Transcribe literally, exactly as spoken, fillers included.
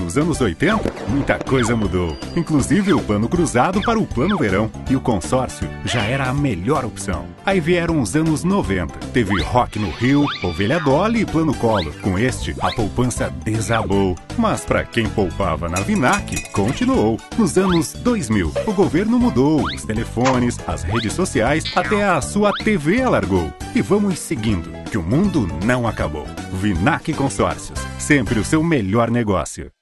nos anos oitenta, muita coisa mudou. Inclusive o plano cruzado para o plano verão. E o consórcio já era a melhor opção. Aí vieram os anos noventa. Teve Rock no Rio, Ovelha Dolly e Plano Collor. Com este, a poupança desabou. Mas para quem poupava na Vinac, continuou. Nos anos dois mil, o governo mudou. Os telefones, as redes sociais, até a sua T V alargou. E vamos seguindo, que o mundo não acabou. Vinac Consórcios, sempre o seu melhor negócio.